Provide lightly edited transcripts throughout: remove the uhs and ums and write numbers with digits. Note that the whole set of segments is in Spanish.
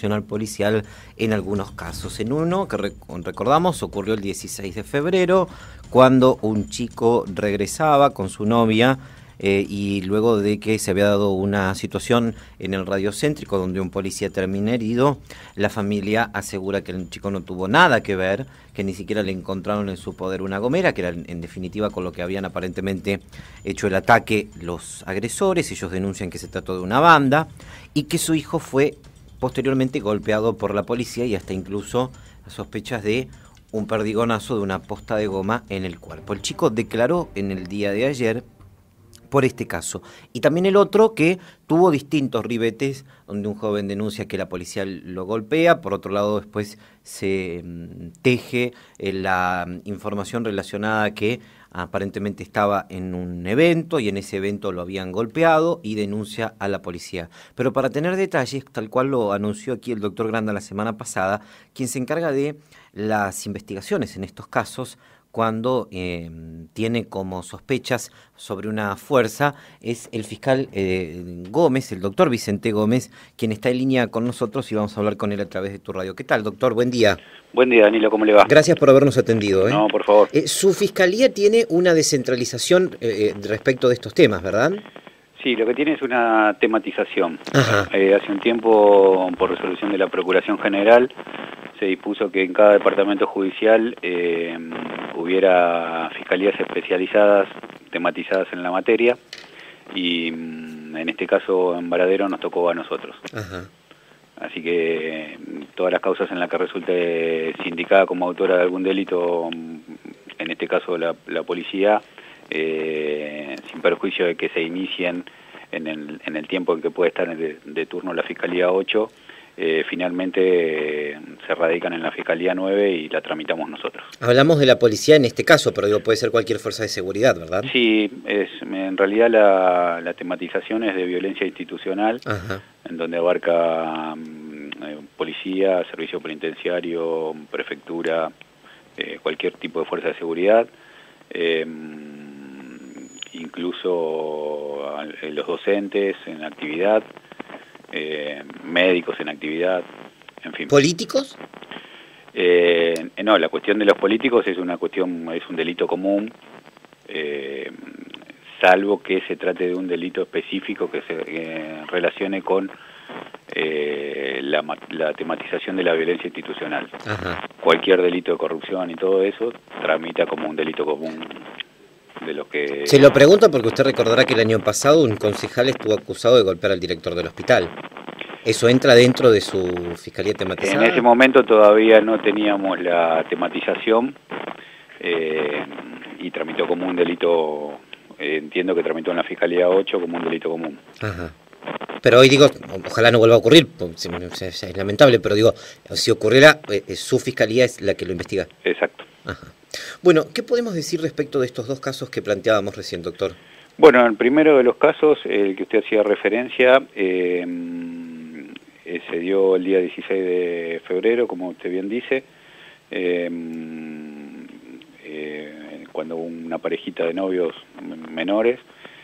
accionar policial en algunos casos. En uno que recordamos ocurrió el 16 de febrero, cuando un chico regresaba con su novia y luego de que se había dado una situación en el radiocéntrico donde un policía termina herido, la familia asegura que el chico no tuvo nada que ver, que ni siquiera le encontraron en su poder una gomera, que era en definitiva con lo que habían aparentemente hecho el ataque los agresores. Ellos denuncian que se trató de una banda y que su hijo fue posteriormente golpeado por la policía y hasta incluso sospechas de un perdigonazo de una posta de goma en el cuerpo. El chico declaró en el día de ayer por este caso. Y también el otro que tuvo distintos ribetes, donde un joven denuncia que la policía lo golpea, por otro lado después se teje la información relacionada a que aparentemente estaba en un evento y en ese evento lo habían golpeado y denuncia a la policía. Pero para tener detalles, tal cual lo anunció aquí el doctor Granda la semana pasada, quien se encarga de las investigaciones en estos casos, cuando tiene como sospechas sobre una fuerza, es el fiscal Gómez, el doctor Vicente Gómez, quien está en línea con nosotros y vamos a hablar con él a través de tu radio. ¿Qué tal, doctor? Buen día. Buen día, Danilo, ¿cómo le va? Gracias por habernos atendido. No, por favor. Su fiscalía tiene una descentralización respecto de estos temas, ¿verdad? Sí, lo que tiene es una tematización. Ajá. Hace un tiempo, por resolución de la Procuración General, se dispuso que en cada departamento judicial hubiera fiscalías especializadas, tematizadas en la materia, y en este caso en Varadero nos tocó a nosotros. Ajá. Así que todas las causas en las que resulte sindicada como autora de algún delito, en este caso la policía, sin perjuicio de que se inicien en el tiempo en que puede estar de turno la Fiscalía 8, finalmente se radican en la Fiscalía 9 y la tramitamos nosotros. Hablamos de la policía en este caso, pero digo, puede ser cualquier fuerza de seguridad, ¿verdad? Sí, en realidad la tematización es de violencia institucional. Ajá. En donde abarca policía, servicio penitenciario, prefectura, cualquier tipo de fuerza de seguridad, incluso los docentes en actividad, médicos en actividad, en fin. ¿Políticos? No, la cuestión de los políticos es un delito común, salvo que se trate de un delito específico que se relacione con la tematización de la violencia institucional. Ajá. Cualquier delito de corrupción y todo eso tramita como un delito común de los que... Se lo pregunto porque usted recordará que el año pasado un concejal estuvo acusado de golpear al director del hospital. ¿Eso entra dentro de su fiscalía tematizada? En ese momento todavía no teníamos la tematización y tramitó como un delito, entiendo que tramitó en la Fiscalía 8 como un delito común. Ajá. Pero hoy digo, ojalá no vuelva a ocurrir, es lamentable, pero digo, si ocurriera, su fiscalía es la que lo investiga. Exacto. Ajá. Bueno, ¿qué podemos decir respecto de estos dos casos que planteábamos recién, doctor? Bueno, el primero de los casos, el que usted hacía referencia, se dio el día 16 de febrero, como usted bien dice, cuando una parejita de novios menores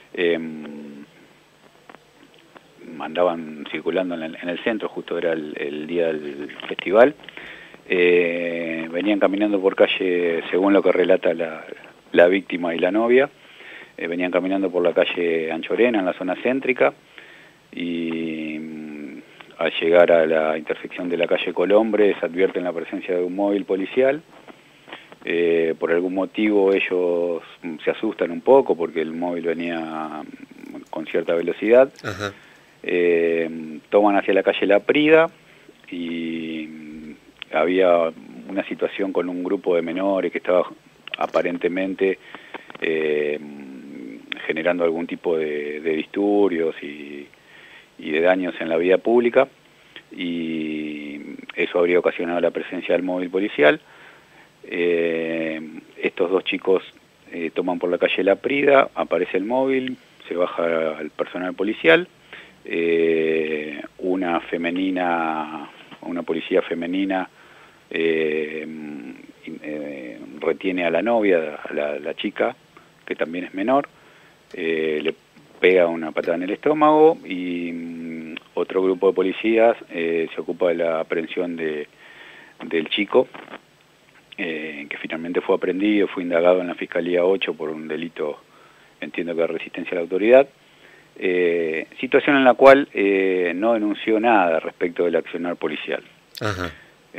andaban circulando en el centro, justo era el día del festival, venían caminando por calle, según lo que relata la víctima y la novia, venían caminando por la calle Anchorena, en la zona céntrica, y al llegar a la intersección de la calle Colombres advierten la presencia de un móvil policial. Por algún motivo ellos se asustan un poco porque el móvil venía con cierta velocidad. Ajá. Toman hacia la calle La Prida y había una situación con un grupo de menores que estaba aparentemente generando algún tipo de disturbios y de daños en la vía pública, y eso habría ocasionado la presencia del móvil policial. Estos dos chicos toman por la calle La Prida, aparece el móvil, se baja el personal policial, una policía femenina retiene a la novia, a la chica, que también es menor, le pega una patada en el estómago y otro grupo de policías se ocupa de la aprehensión del chico, que finalmente fue aprehendido, fue indagado en la Fiscalía 8 por un delito, entiendo que de resistencia a la autoridad, situación en la cual no denunció nada respecto del accionar policial. Ajá.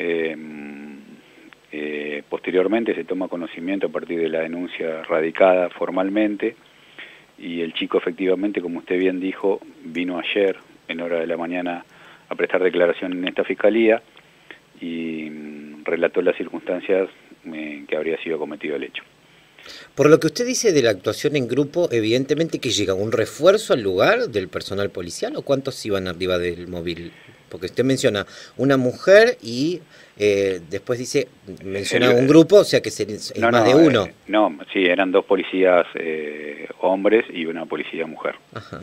Posteriormente se toma conocimiento a partir de la denuncia radicada formalmente, y el chico efectivamente, como usted bien dijo, vino ayer en hora de la mañana a prestar declaración en esta fiscalía y relató las circunstancias en que habría sido cometido el hecho. Por lo que usted dice de la actuación en grupo, evidentemente que llega un refuerzo al lugar del personal policial, ¿o cuántos iban arriba del móvil? Porque usted menciona una mujer y después menciona un grupo, o sea que es más de uno. No, sí, eran 2 policías hombres y una policía mujer. Ajá.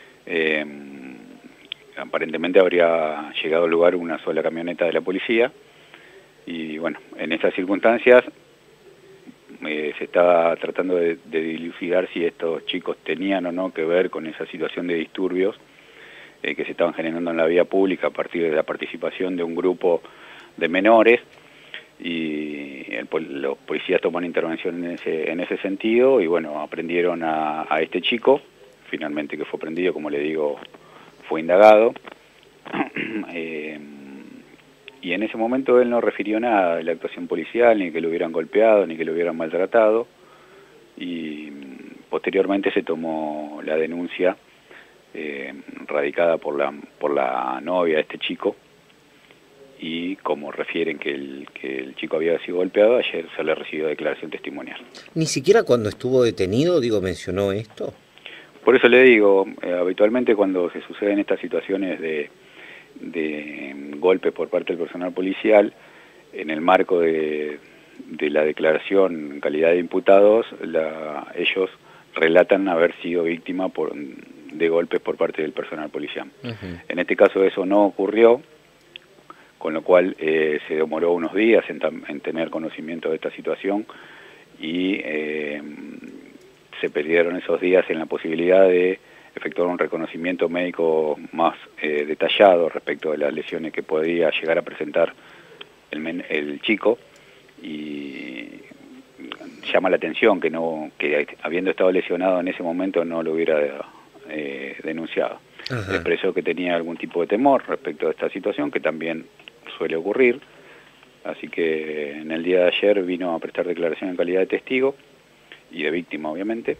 Aparentemente habría llegado al lugar una sola camioneta de la policía, y bueno, en estas circunstancias se está tratando de dilucidar si estos chicos tenían o no que ver con esa situación de disturbios que se estaban generando en la vía pública a partir de la participación de un grupo de menores, y los policías toman intervención en ese sentido, y bueno, aprendieron a este chico, finalmente que fue prendido, como le digo, fue indagado, y en ese momento él no refirió nada de la actuación policial, ni que lo hubieran golpeado, ni que lo hubieran maltratado, y posteriormente se tomó la denuncia radicada por la novia de este chico, y como refieren que el chico había sido golpeado, ayer se le recibió declaración testimonial. Ni siquiera cuando estuvo detenido, mencionó esto. Por eso le digo, habitualmente cuando se suceden estas situaciones de golpes por parte del personal policial, en el marco de la declaración en calidad de imputados, ellos relatan haber sido víctima de golpes por parte del personal policial. Uh-huh. En este caso eso no ocurrió, con lo cual se demoró unos días en tener conocimiento de esta situación, y se perdieron esos días en la posibilidad de efectuar un reconocimiento médico más detallado respecto de las lesiones que podía llegar a presentar el chico, y llama la atención que habiendo estado lesionado en ese momento no lo hubiera denunciado. Ajá. Expresó que tenía algún tipo de temor respecto a esta situación, que también suele ocurrir, así que en el día de ayer vino a prestar declaración en calidad de testigo y de víctima, obviamente,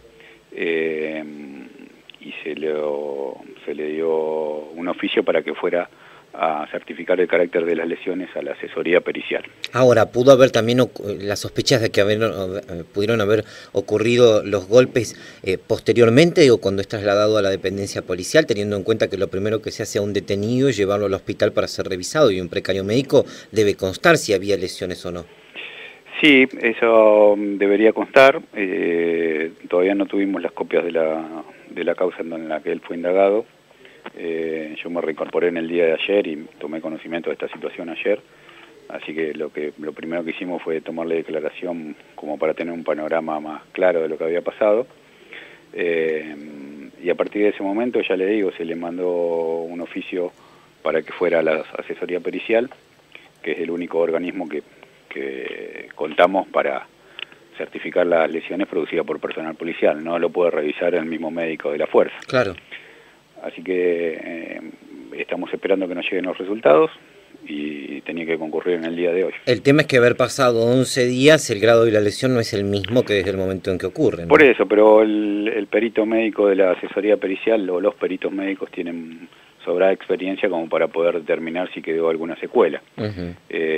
y se le dio un oficio para que fuera a certificar el carácter de las lesiones a la asesoría pericial. Ahora, ¿pudo haber también las sospechas de que pudieron haber ocurrido los golpes posteriormente, o cuando es trasladado a la dependencia policial, teniendo en cuenta que lo primero que se hace a un detenido es llevarlo al hospital para ser revisado, y un precario médico debe constar si había lesiones o no? Sí, eso debería constar. Todavía no tuvimos las copias de la causa en la que él fue indagado. Yo me reincorporé en el día de ayer y tomé conocimiento de esta situación ayer, así que lo primero que hicimos fue tomarle declaración como para tener un panorama más claro de lo que había pasado, y a partir de ese momento, ya le digo, se le mandó un oficio para que fuera a la asesoría pericial, que es el único organismo que contamos para certificar las lesiones producidas por personal policial. No lo puede revisar el mismo médico de la fuerza. Claro. Así que estamos esperando que nos lleguen los resultados, y tenía que concurrir en el día de hoy. El tema es que haber pasado 11 días, el grado de la lesión no es el mismo que desde el momento en que ocurre, ¿no? Por eso, pero el perito médico de la asesoría pericial, o los peritos médicos, tienen sobrada experiencia como para poder determinar si quedó alguna secuela. Uh-huh.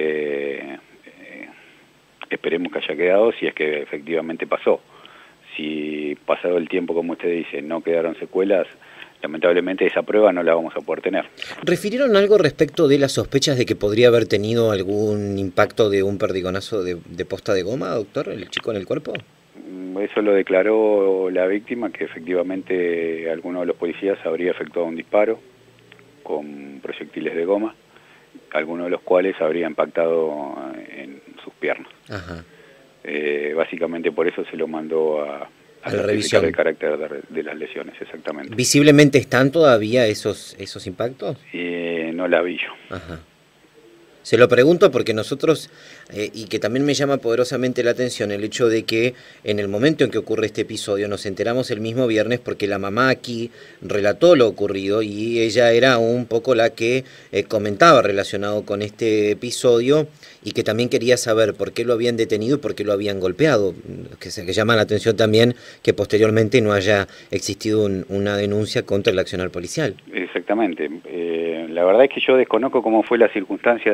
Esperemos que haya quedado, si es que efectivamente pasó. Si pasado el tiempo, como usted dice, no quedaron secuelas, lamentablemente esa prueba no la vamos a poder tener. ¿Refirieron algo respecto de las sospechas de que podría haber tenido algún impacto de un perdigonazo de posta de goma, doctor, el chico en el cuerpo? Eso lo declaró la víctima, que efectivamente alguno de los policías habría efectuado un disparo con proyectiles de goma, alguno de los cuales habría impactado en sus piernas. Ajá. Básicamente por eso se lo mandó a la revisión. El carácter de las lesiones, exactamente. ¿Visiblemente están todavía esos impactos? No la vi yo. Ajá. Se lo pregunto porque nosotros, y que también me llama poderosamente la atención el hecho de que en el momento en que ocurre este episodio nos enteramos el mismo viernes porque la mamá aquí relató lo ocurrido y ella era un poco la que comentaba relacionado con este episodio y que también quería saber por qué lo habían detenido y por qué lo habían golpeado, que llama la atención también que posteriormente no haya existido una denuncia contra el accionar policial. Exactamente. La verdad es que yo desconozco cómo fue la circunstancia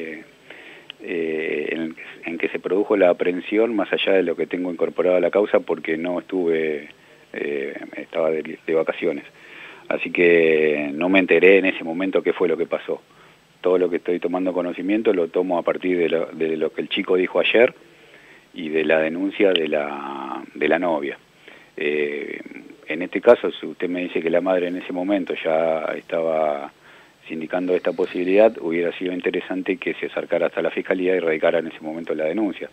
en que se produjo la aprehensión, más allá de lo que tengo incorporado a la causa, porque no estuve, estaba de vacaciones. Así que no me enteré en ese momento qué fue lo que pasó. Todo lo que estoy tomando conocimiento lo tomo a partir de lo que el chico dijo ayer y de la denuncia de la novia. En este caso, si usted me dice que la madre en ese momento ya estaba sindicando esta posibilidad, hubiera sido interesante que se acercara hasta la Fiscalía y radicara en ese momento la denuncia.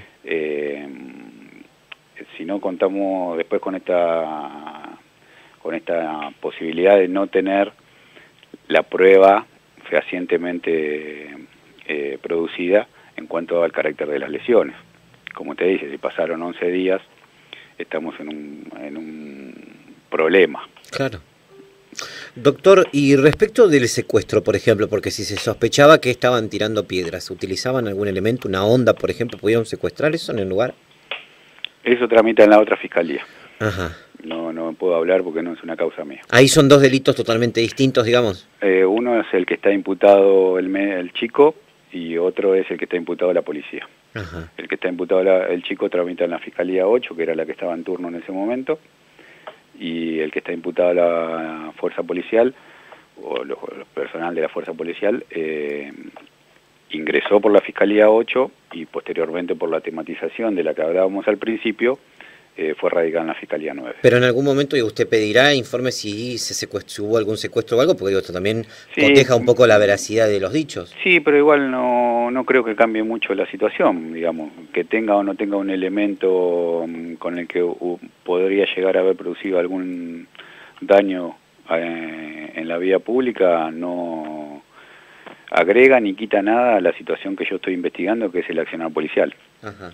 Si no contamos después con esta posibilidad de no tener la prueba fehacientemente producida en cuanto al carácter de las lesiones. Como te dice, si pasaron 11 días, estamos en un problema. Claro. Doctor, y respecto del secuestro, por ejemplo, porque si se sospechaba que estaban tirando piedras, ¿utilizaban algún elemento, una onda, por ejemplo? ¿Pudieron secuestrar eso en el lugar? Eso tramita en la otra fiscalía. Ajá. No puedo hablar porque no es una causa mía. Ahí son dos delitos totalmente distintos, digamos. Uno es el que está imputado el chico y otro es el que está imputado la policía. Ajá. El que está imputado el chico tramita en la Fiscalía 8, que era la que estaba en turno en ese momento, y el que está imputado la fuerza policial, o los personal de la fuerza policial, ingresó por la Fiscalía 8 y posteriormente por la tematización de la que hablábamos al principio, fue radicado en la Fiscalía 9. Pero en algún momento usted pedirá informe si si hubo algún secuestro o algo, porque esto también coteja un poco la veracidad de los dichos. Sí, pero igual no creo que cambie mucho la situación, digamos, que tenga o no tenga un elemento con el que podría llegar a haber producido algún daño en la vía pública, no agrega ni quita nada a la situación que yo estoy investigando, que es el accionar policial. Ajá.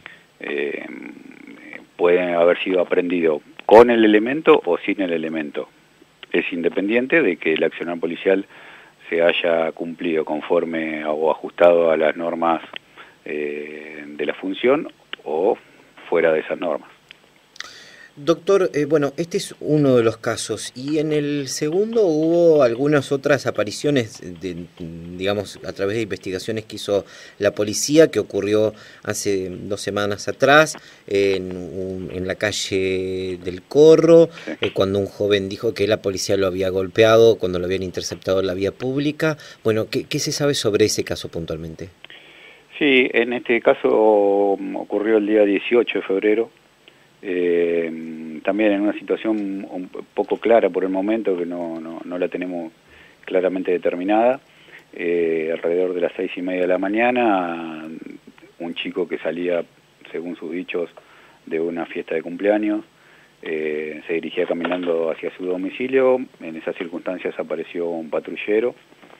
Puede haber sido aprendido con el elemento o sin el elemento. Es independiente de que el accionar policial se haya cumplido conforme o ajustado a las normas de la función o fuera de esas normas. Doctor, bueno, este es uno de los casos y en el segundo hubo algunas otras apariciones, digamos, a través de investigaciones que hizo la policía, que ocurrió hace 2 semanas atrás en la calle del Corro, cuando un joven dijo que la policía lo había golpeado cuando lo habían interceptado en la vía pública. Bueno, ¿qué se sabe sobre ese caso puntualmente? Sí, en este caso ocurrió el día 18 de febrero. También en una situación un poco clara por el momento, que no la tenemos claramente determinada. Alrededor de las 6:30 de la mañana, un chico que salía, según sus dichos, de una fiesta de cumpleaños, se dirigía caminando hacia su domicilio. En esas circunstancias apareció un patrullero.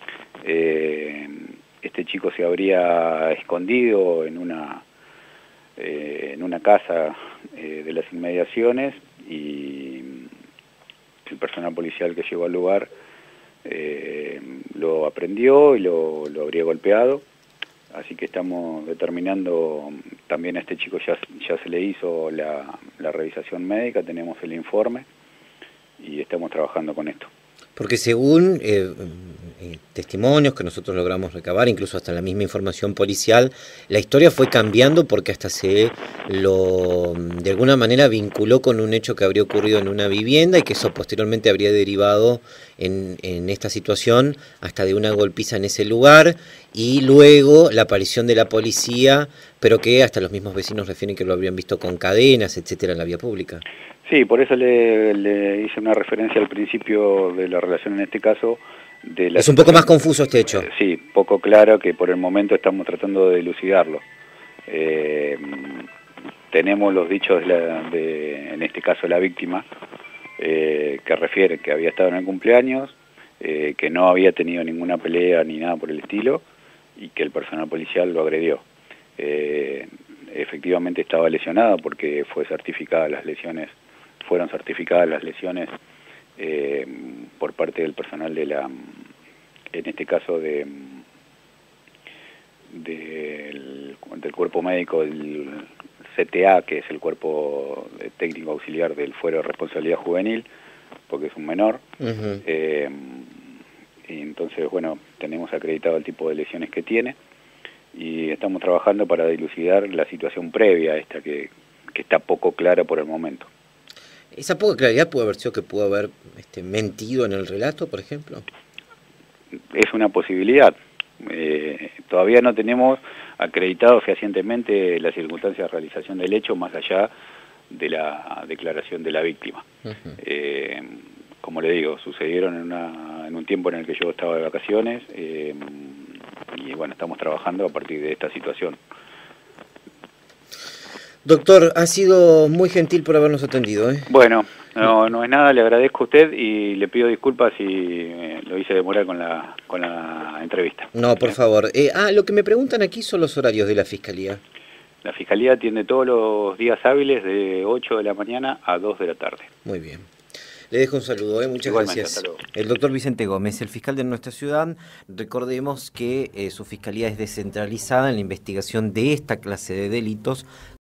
Este chico se habría escondido en una casa de las inmediaciones y el personal policial que llegó al lugar lo aprendió y lo habría golpeado. Así que estamos determinando, también a este chico ya se le hizo la revisación médica, tenemos el informe y estamos trabajando con esto. Porque según testimonios que nosotros logramos recabar, incluso hasta la misma información policial, la historia fue cambiando porque hasta de alguna manera vinculó con un hecho que habría ocurrido en una vivienda y que eso posteriormente habría derivado en esta situación hasta de una golpiza en ese lugar y luego la aparición de la policía, pero que hasta los mismos vecinos refieren que lo habrían visto con cadenas, etcétera, en la vía pública. Sí, por eso le hice una referencia al principio de la relación en este caso. Es un poco más confuso este hecho. Sí, poco claro, que por el momento estamos tratando de dilucidarlo. tenemos los dichos en este caso la víctima, que refiere que había estado en el cumpleaños, que no había tenido ninguna pelea ni nada por el estilo, y que el personal policial lo agredió. Efectivamente estaba lesionado porque fueron certificadas las lesiones por parte del personal en este caso del cuerpo médico del CTA, que es el cuerpo técnico auxiliar del Fuero de Responsabilidad Juvenil, porque es un menor. Y entonces, bueno, tenemos acreditado el tipo de lesiones que tiene y estamos trabajando para dilucidar la situación previa a esta que está poco clara por el momento. ¿Esa poca claridad puede haber sido que pudo haber mentido en el relato, por ejemplo? Es una posibilidad. Todavía no tenemos acreditado fehacientemente las circunstancias de realización del hecho, más allá de la declaración de la víctima. Como le digo, sucedieron en un tiempo en el que yo estaba de vacaciones, y bueno, estamos trabajando a partir de esta situación. Doctor, ha sido muy gentil por habernos atendido. Bueno, no es nada, le agradezco a usted y le pido disculpas si lo hice demorar con la entrevista. No, por favor. Lo que me preguntan aquí son los horarios de la Fiscalía. La Fiscalía atiende todos los días hábiles de 8 de la mañana a 2 de la tarde. Muy bien. Le dejo un saludo, muchas Igualmente, gracias. hasta luego. El doctor Vicente Gómez, el fiscal de nuestra ciudad. Recordemos que su fiscalía es descentralizada en la investigación de esta clase de delitos.